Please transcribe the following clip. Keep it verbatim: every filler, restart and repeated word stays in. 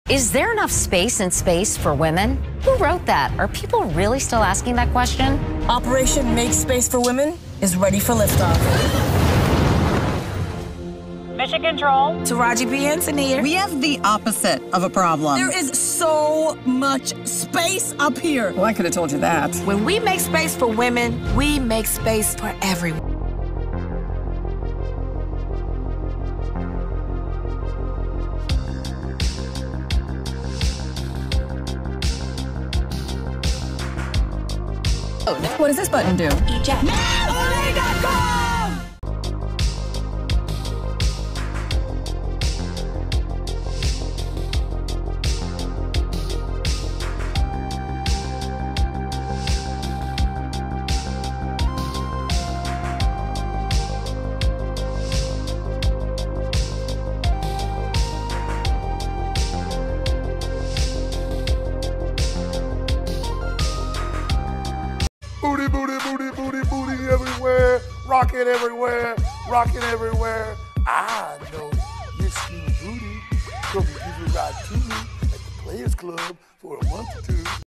Is there enough space in space for women? Who wrote that? Are people really still asking that question? Operation Make Space for Women is ready for liftoff. Mission Control. Taraji P. Henson here. We have the opposite of a problem. There is so much space up here. Well, I could have told you that. When we make space for women, we make space for everyone. What does this button do? Eject. Memology dot com! Booty, booty, booty, booty, booty everywhere, rocking everywhere, rocking everywhere. I know Miss Booty, so people got to me at the Players Club for a month or two.